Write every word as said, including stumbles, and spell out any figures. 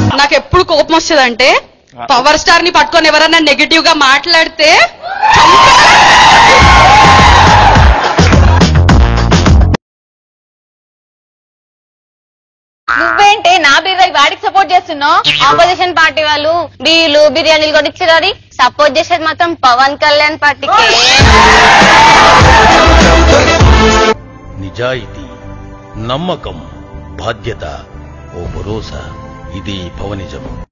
నాకు ఎప్పుడు కోపం వస్తుందంటే పవర్ స్టార్ ని పట్టుకొని ఎవరన్నా నెగటివ్ గా మాట్లాడితే నువ్వేంటే నా బిర్యానీ వాడికి సపోర్ట్ చేస్తున్నావు? ఆపోజిషన్ పార్టీ వాళ్ళు బీలు బిర్యానీలు కూడా ఇచ్చారు, అది సపోర్ట్ చేసేది మాత్రం పవన్ కళ్యాణ్ పార్టీకి. నిజాయితీ, నమ్మకం, బాధ్యత, ఓ భరోసా, ఇది పవనిజం.